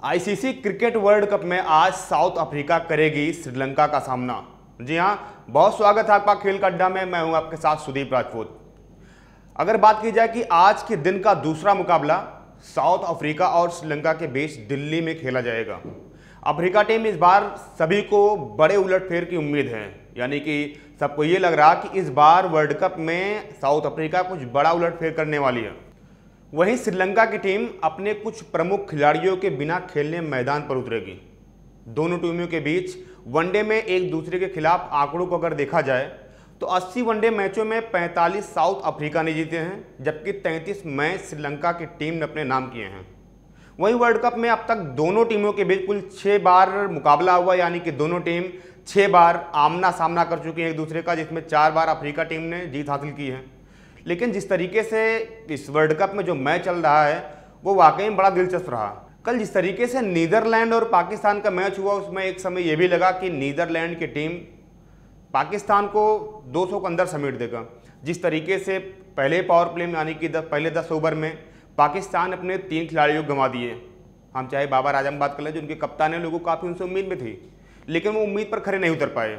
ICC cricket world cup में आज south Africa करेगी श्रीलंका का सामना। जी हां, बहुत स्वागत है आपका खेल का अड्डा में। मैं हूं आपके साथ सुदीप राजपूत। अगर बात की जाए कि आज के दिन का दूसरा मुकाबला साउथ अफ्रीका और श्रीलंका के बीच दिल्ली में खेला जाएगा। अफ्रीका टीम इस बार सभी को बड़े उलटफेर की उम्मीद है, यानी कि सबको ये लग रहा कि इस बार वर्ल्ड कप में साउथ अफ्रीका कुछ बड़ा उलटफेर करने वाली है। वहीं श्रीलंका की टीम अपने कुछ प्रमुख खिलाड़ियों के बिना खेलने मैदान पर उतरेगी। दोनों टीमों के बीच वनडे में एक दूसरे के खिलाफ आंकड़ों को अगर देखा जाए तो 80 वनडे मैचों में 45 साउथ अफ्रीका ने जीते हैं, जबकि 33 मैच श्रीलंका की टीम ने अपने नाम किए हैं। वहीं वर्ल्ड कप में अब तक दोनों टीमों के बीच कुल 6 बार मुकाबला हुआ, यानी कि दोनों टीम 6 बार आमना सामना कर चुकी है एक दूसरे का, जिसमें 4 बार अफ्रीका टीम ने जीत हासिल की है। लेकिन जिस तरीके से इस वर्ल्ड कप में जो मैच चल रहा है वो वाकई में बड़ा दिलचस्प रहा। कल जिस तरीके से नीदरलैंड और पाकिस्तान का मैच हुआ, उसमें एक समय यह भी लगा कि नीदरलैंड की टीम पाकिस्तान को 200 के अंदर समेट देगा। जिस तरीके से पहले पावर प्ले में, यानी कि पहले 10 ओवर में पाकिस्तान अपने 3 खिलाड़ियों को गंवा दिए। हम चाहे बाबर आजम बात कर लें, जो उनके कप्तान है, लोगों को काफ़ी उनसे उम्मीद में थी, लेकिन वो उम्मीद पर खरे नहीं उतर पाए।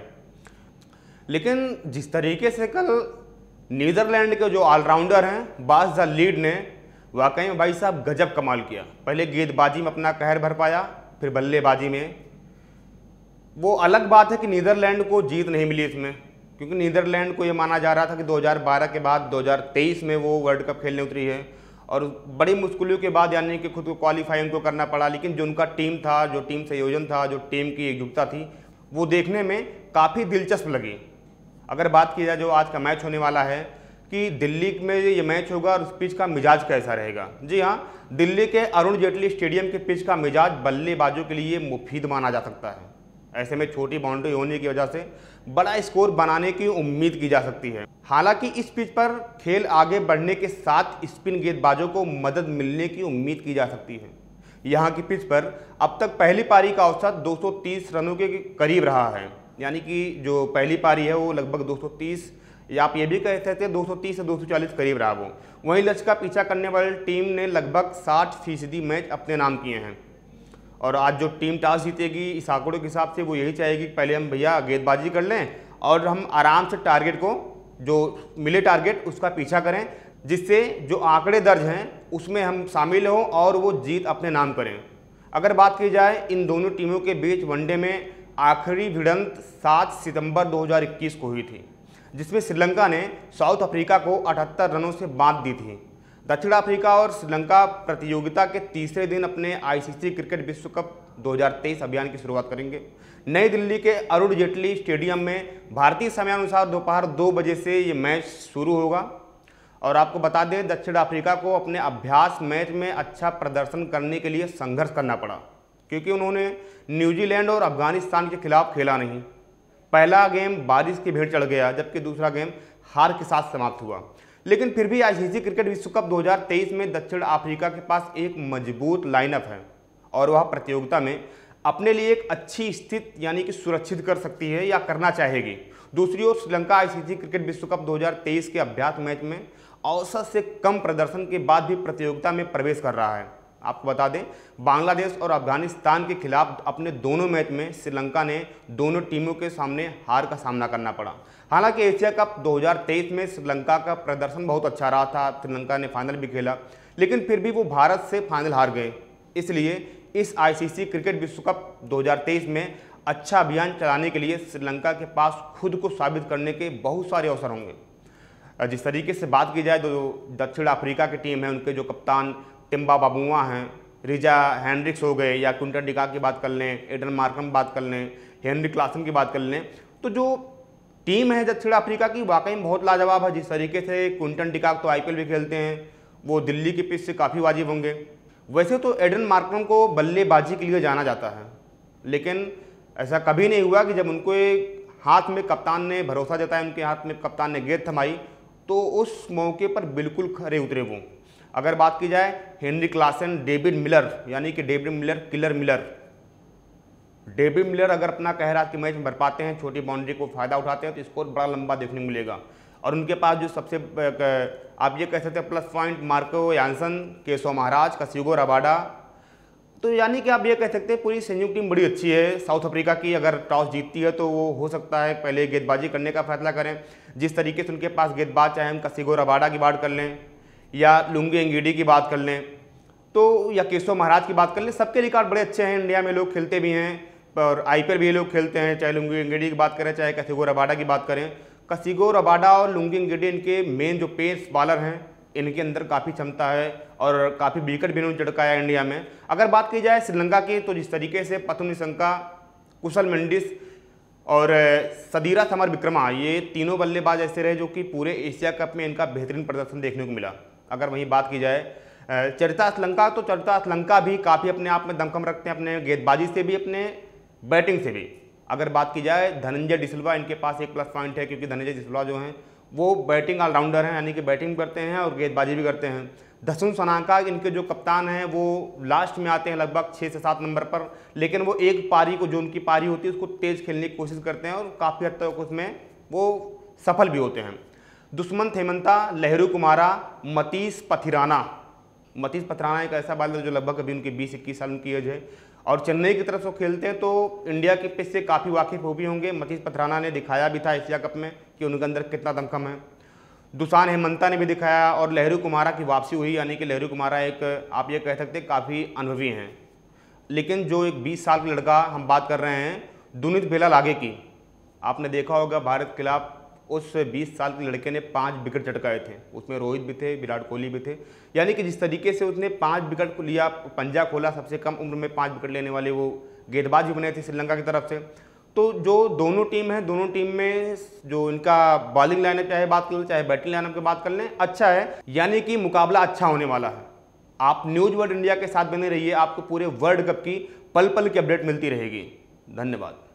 लेकिन जिस तरीके से कल नीदरलैंड के जो ऑलराउंडर हैं बाज द लीड ने वाकई में भाई साहब गजब कमाल किया। पहले गेंदबाजी में अपना कहर भर पाया, फिर बल्लेबाजी में। वो अलग बात है कि नीदरलैंड को जीत नहीं मिली इसमें, क्योंकि नीदरलैंड को ये माना जा रहा था कि 2012 के बाद 2023 में वो वर्ल्ड कप खेलने उतरी है और बड़ी मुश्किलों के बाद, यानी कि खुद को क्वालिफाई उनको करना पड़ा। लेकिन जो उनका टीम था, जो टीम संयोजन था, जो टीम की एकजुटता थी, वो देखने में काफ़ी दिलचस्प लगी। अगर बात की जाए जो आज का मैच होने वाला है कि दिल्ली में ये मैच होगा और उस पिच का मिजाज कैसा रहेगा। जी हाँ, दिल्ली के अरुण जेटली स्टेडियम के पिच का मिजाज बल्लेबाजों के लिए मुफीद माना जा सकता है। ऐसे में छोटी बाउंड्री होने की वजह से बड़ा स्कोर बनाने की उम्मीद की जा सकती है। हालांकि इस पिच पर खेल आगे बढ़ने के साथ स्पिन गेंदबाजों को मदद मिलने की उम्मीद की जा सकती है। यहाँ की पिच पर अब तक पहली पारी का औसत 230 रनों के करीब रहा है, यानी कि जो पहली पारी है वो लगभग 230, या आप ये भी कह सकते हैं 230 से 240 करीब रहा वो। वहीं लक्ष्य का पीछा करने वाली टीम ने लगभग 60% मैच अपने नाम किए हैं। और आज जो टीम टॉस जीतेगी, इस आंकड़ों के हिसाब से वो यही चाहेगी कि पहले हम भैया गेंदबाजी कर लें और हम आराम से टारगेट को, जो मिले टारगेट, उसका पीछा करें, जिससे जो आंकड़े दर्ज हैं उसमें हम शामिल हों और वो जीत अपने नाम करें। अगर बात की जाए इन दोनों टीमों के बीच वनडे में आखिरी भिड़ंत 7 सितंबर 2021 को हुई थी, जिसमें श्रीलंका ने साउथ अफ्रीका को 78 रनों से मात दी थी। दक्षिण अफ्रीका और श्रीलंका प्रतियोगिता के तीसरे दिन अपने आईसीसी क्रिकेट विश्व कप 2023 अभियान की शुरुआत करेंगे। नई दिल्ली के अरुण जेटली स्टेडियम में भारतीय समयानुसार दोपहर 2 बजे से ये मैच शुरू होगा। और आपको बता दें, दक्षिण अफ्रीका को अपने अभ्यास मैच में अच्छा प्रदर्शन करने के लिए संघर्ष करना पड़ा, क्योंकि उन्होंने न्यूजीलैंड और अफगानिस्तान के खिलाफ खेला नहीं। पहला गेम बारिश की भेंट चढ़ गया, जबकि दूसरा गेम हार के साथ समाप्त हुआ। लेकिन फिर भी आईसीसी क्रिकेट विश्व कप 2023 में दक्षिण अफ्रीका के पास एक मजबूत लाइनअप है और वह प्रतियोगिता में अपने लिए एक अच्छी स्थिति, यानी कि सुरक्षित कर सकती है या करना चाहेगी। दूसरी ओर श्रीलंका आईसीसी क्रिकेट विश्व कप 2023 के अभ्यास मैच में औसत से कम प्रदर्शन के बाद भी प्रतियोगिता में प्रवेश कर रहा है। आपको बता दें, बांग्लादेश और अफगानिस्तान के खिलाफ अपने दोनों मैच में श्रीलंका ने दोनों टीमों के सामने हार का सामना करना पड़ा। हालांकि एशिया कप 2023 में श्रीलंका का प्रदर्शन बहुत अच्छा रहा था, श्रीलंका ने फाइनल भी खेला, लेकिन फिर भी वो भारत से फाइनल हार गए। इसलिए इस आईसीसी क्रिकेट विश्व कप 2023 में अच्छा अभियान चलाने के लिए श्रीलंका के पास खुद को साबित करने के बहुत सारे अवसर होंगे। जिस तरीके से बात की जाए तो दक्षिण अफ्रीका की टीम है, उनके जो कप्तान टिम्बा बाबुआ हैं, रिजा हेनरिक्स हो गए, या क्विंटन डिकॉक की बात कर लें, एडन मार्करम की बात कर लें, हेनरी क्लासन की बात कर लें, तो जो टीम है दक्षिण अफ्रीका की वाकई में बहुत लाजवाब है। जिस तरीके से क्विंटन डिकॉक तो आईपीएल भी खेलते हैं, वो दिल्ली की पिच से काफ़ी वाजिब होंगे। वैसे तो एडन मार्करम को बल्लेबाजी के लिए जाना जाता है, लेकिन ऐसा कभी नहीं हुआ कि जब उनको हाथ में कप्तान ने भरोसा जताया, उनके हाथ में कप्तान ने गेंद थमाई, तो उस मौके पर बिल्कुल खरे उतरे वो। अगर बात की जाए हेनरी क्लासन, डेविड मिलर, यानी कि David Miller killer Miller, David Miller अगर अपना कहरा के मैच में भर पाते हैं, छोटी बाउंड्री को फायदा उठाते हैं, तो स्कोर बड़ा लंबा देखने को मिलेगा। और उनके पास जो सबसे आप ये कह सकते हैं plus point, Marco Jansen, Keshav Maharaj, Kagiso Rabada, तो यानी कि आप ये कह सकते हैं पूरी संयुक्त टीम बड़ी अच्छी है साउथ अफ्रीका की। अगर टॉस जीतती है तो वो हो सकता है पहले गेंदबाजी करने का फैसला करें। जिस तरीके से उनके पास गेंदबाज, चाहे हम कसिगो रबाडा की बात कर लें या लुंगी एंगीडी की बात कर लें, तो या केशव महाराज की बात कर लें, सबके रिकॉर्ड बड़े अच्छे हैं। इंडिया में लोग खेलते भी हैं और IPL भी ये लोग खेलते हैं, चाहे लुंगी एंगीडी की बात करें चाहे कसिगो रबाडा की बात करें। कसिगो रबाडा और लुंगी एंगीडी इनके मेन जो पेस बॉलर हैं, इनके अंदर काफ़ी क्षमता है और काफ़ी विकेट भी इन्होंने चटकाया इंडिया में। अगर बात की जाए श्रीलंका की, तो जिस तरीके से पथुम निशंका, कुशल मेंडिस और सदीरा समर विक्रमा, ये तीनों बल्लेबाज ऐसे रहे जो कि पूरे एशिया कप में इनका बेहतरीन प्रदर्शन देखने को मिला। अगर वहीं बात की जाए चरिता श्रीलंका, तो चरिता श्रीलंका भी काफ़ी अपने आप में दमखम रखते हैं, अपने गेंदबाजी से भी, अपने बैटिंग से भी। अगर बात की जाए धनंजय डिसिल्वा, इनके पास एक प्लस पॉइंट है क्योंकि धनंजय डिसिल्वा जो हैं वो बैटिंग ऑलराउंडर हैं, यानी कि बैटिंग भी करते हैं और गेंदबाजी भी करते हैं। दसुन सनाका इनके जो कप्तान हैं वो लास्ट में आते हैं लगभग 6 से 7 नंबर पर, लेकिन वो एक पारी को, जो उनकी पारी होती है उसको तेज खेलने की कोशिश करते हैं और काफ़ी हद तक उसमें वो सफल भी होते हैं। दुष्मंत हेमंता, लहरू कुमारा, मतीश पथिराना एक ऐसा बॉलर जो लगभग अभी उनके 20-21 साल उनकी एज है और चेन्नई की तरफ से खेलते हैं, तो इंडिया की पिच से काफ़ी वाकिफ हो भी होंगे। मतीश पथिराना ने दिखाया भी था एशिया कप में कि उनके अंदर कितना दमखम है। दुसान हेमंता ने भी दिखाया और लहरू कुमारा की वापसी हुई, यानी कि लहरू कुमारा एक, आप ये कह सकते हैं, काफ़ी अनुभवी हैं। लेकिन जो एक 20 साल का लड़का हम बात कर रहे हैं दुनित भेलालागे की, आपने देखा होगा भारत के खिलाफ उस 20 साल के लड़के ने 5 विकेट चटकाए थे। उसमें रोहित भी थे, विराट कोहली भी थे। यानी कि जिस तरीके से उसने 5 विकेट को लिया, पंजा खोला, सबसे कम उम्र में 5 विकेट लेने वाले वो गेंदबाज भी बने थे श्रीलंका की तरफ से। तो जो दोनों टीम है, दोनों टीम में जो इनका बॉलिंग लाइनअप, चाहे बात कर लें चाहे बैटिंग लाइनअप की बात कर लें, अच्छा है। यानी कि मुकाबला अच्छा होने वाला है। आप न्यूज़ वर्ल्ड इंडिया के साथ बने रहिए, आपको पूरे वर्ल्ड कप की पल पल की अपडेट मिलती रहेगी। धन्यवाद।